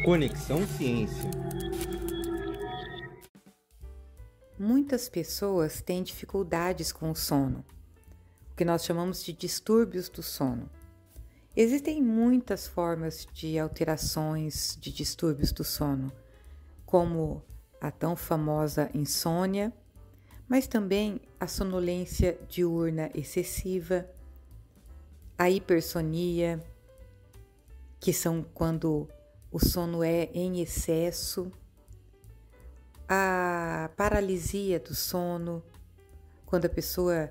Conexão Ciência. Muitas pessoas têm dificuldades com o sono, o que nós chamamos de distúrbios do sono. Existem muitas formas de alterações de distúrbios do sono, como a tão famosa insônia, mas também a sonolência diurna excessiva, a hipersonia, que são quando o sono é em excesso, a paralisia do sono, quando a pessoa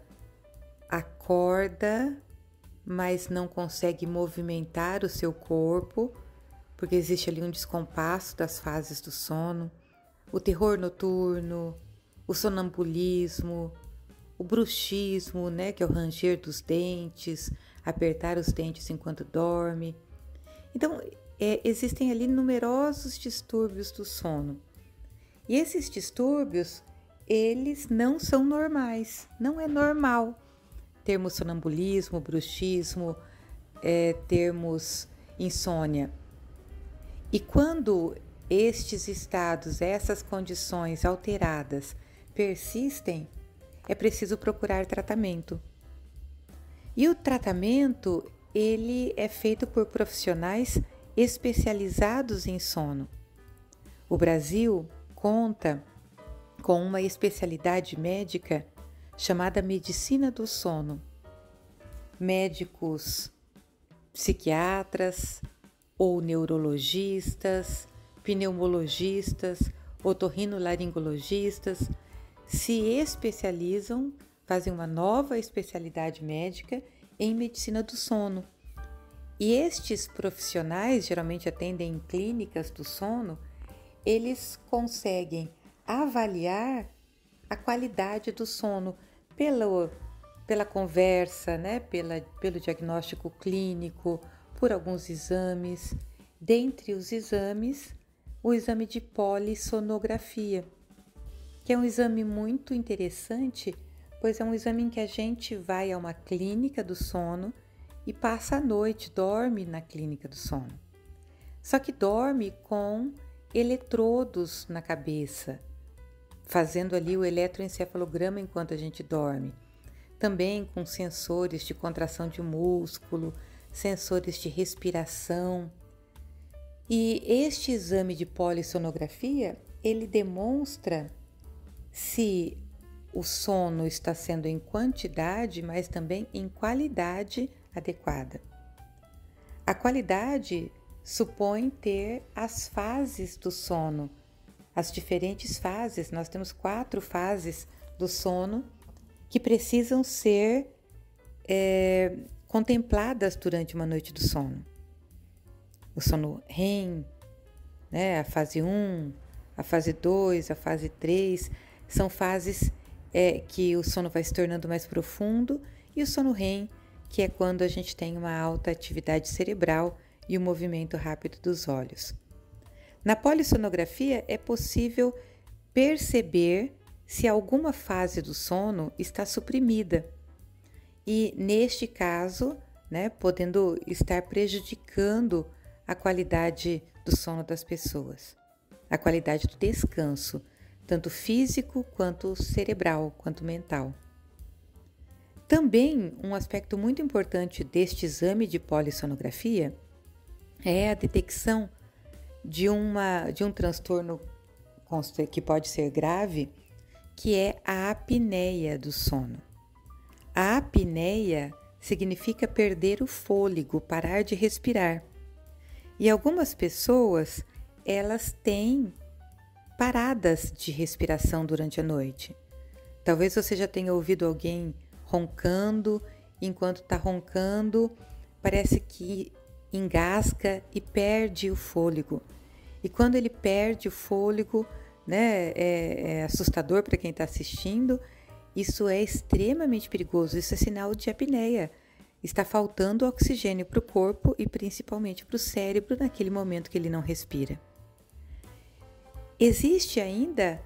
acorda, mas não consegue movimentar o seu corpo, porque existe ali um descompasso das fases do sono, o terror noturno, o sonambulismo, o bruxismo, que é o ranger dos dentes, apertar os dentes enquanto dorme. Então, existem ali numerosos distúrbios do sono. E esses distúrbios, eles não são normais, não é normal termos sonambulismo, bruxismo, termos insônia. E quando estes estados, essas condições alteradas persistem, é preciso procurar tratamento. E o tratamento, ele é feito por profissionais especializados em sono. O Brasil conta com uma especialidade médica chamada medicina do sono. Médicos psiquiatras ou neurologistas, pneumologistas, otorrinolaringologistas se especializam, fazem uma nova especialidade médica em medicina do sono. E estes profissionais geralmente atendem em clínicas do sono. Eles conseguem avaliar a qualidade do sono pela conversa, pelo diagnóstico clínico, por alguns exames. Dentre os exames, o exame de polissonografia, que é um exame muito interessante, pois é um exame em que a gente vai a uma clínica do sono e passa a noite, dorme na clínica do sono. Só que dorme com eletrodos na cabeça, fazendo ali o eletroencefalograma enquanto a gente dorme. Também com sensores de contração de músculo, sensores de respiração. E este exame de polissonografia, ele demonstra se o sono está sendo em quantidade, mas também em qualidade adequada. A qualidade supõe ter as fases do sono, as diferentes fases. Nós temos 4 fases do sono que precisam ser contempladas durante uma noite do sono. O sono REM, a fase 1, a fase 2, a fase 3, são fases que o sono vai se tornando mais profundo, e o sono REM, que é quando a gente tem uma alta atividade cerebral e o movimento rápido dos olhos. Na polissonografia é possível perceber se alguma fase do sono está suprimida e, neste caso, podendo estar prejudicando a qualidade do sono das pessoas, a qualidade do descanso, tanto físico quanto cerebral, quanto mental. Também um aspecto muito importante deste exame de polissonografia é a detecção de um transtorno que pode ser grave, que é a apneia do sono. A apneia significa perder o fôlego, parar de respirar. E algumas pessoas, elas têm paradas de respiração durante a noite. Talvez você já tenha ouvido alguém roncando, enquanto está roncando, parece que engasga e perde o fôlego. E quando ele perde o fôlego, é assustador para quem está assistindo. Isso é extremamente perigoso, isso é sinal de apneia. Está faltando oxigênio para o corpo e principalmente para o cérebro naquele momento que ele não respira. Existe ainda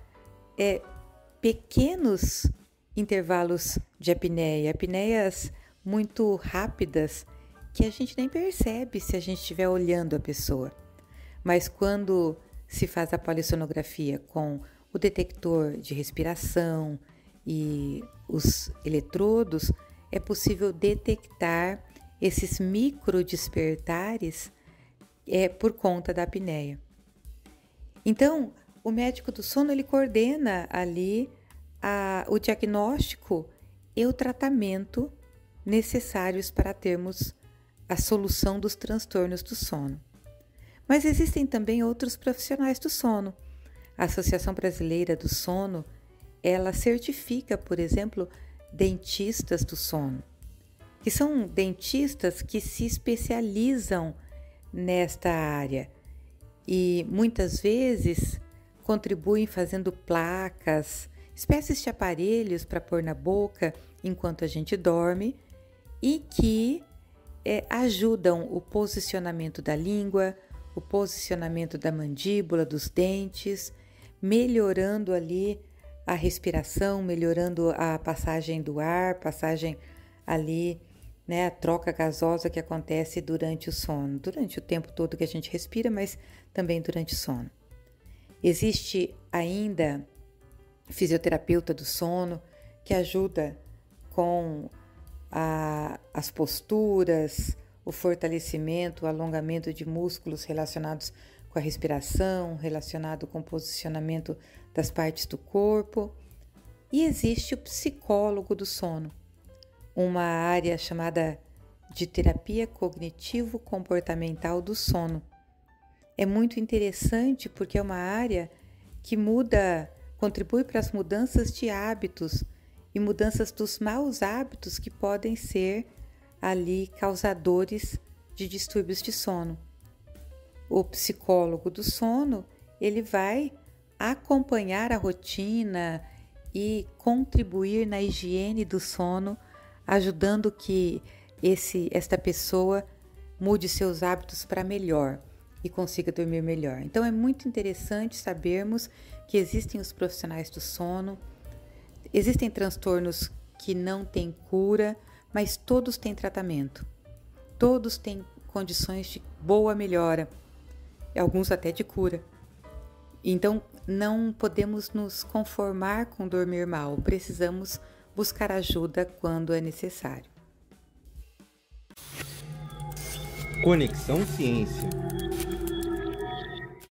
pequenos intervalos de apneia, apneias muito rápidas, que a gente nem percebe se a gente estiver olhando a pessoa. Mas quando se faz a polissonografia com o detector de respiração e os eletrodos, é possível detectar esses microdespertares por conta da apneia. Então, o médico do sono ele coordena ali o diagnóstico e o tratamento necessários para termos a solução dos transtornos do sono. Mas existem também outros profissionais do sono. A Associação Brasileira do Sono, ela certifica, por exemplo, dentistas do sono, que são dentistas que se especializam nesta área e muitas vezes contribuem fazendo placas, espécies de aparelhos para pôr na boca enquanto a gente dorme e que ajudam o posicionamento da língua, o posicionamento da mandíbula, dos dentes, melhorando ali a respiração, melhorando a passagem do ar, passagem ali, né, a troca gasosa que acontece durante o sono, durante o tempo todo que a gente respira, mas também durante o sono. Existe ainda fisioterapeuta do sono que ajuda com as posturas, o fortalecimento, o alongamento de músculos relacionados com a respiração, relacionado com o posicionamento das partes do corpo. E existe o psicólogo do sono, uma área chamada de terapia cognitivo-comportamental do sono. É muito interessante porque é uma área que contribui para as mudanças de hábitos e mudanças dos maus hábitos que podem ser ali causadores de distúrbios de sono. O psicólogo do sono, ele vai acompanhar a rotina e contribuir na higiene do sono, ajudando que esta pessoa mude seus hábitos para melhor e consiga dormir melhor. Então é muito interessante sabermos que existem os profissionais do sono, existem transtornos que não têm cura, mas todos têm tratamento, todos têm condições de boa melhora, alguns até de cura. Então não podemos nos conformar com dormir mal, precisamos buscar ajuda quando é necessário. Conexão Ciência.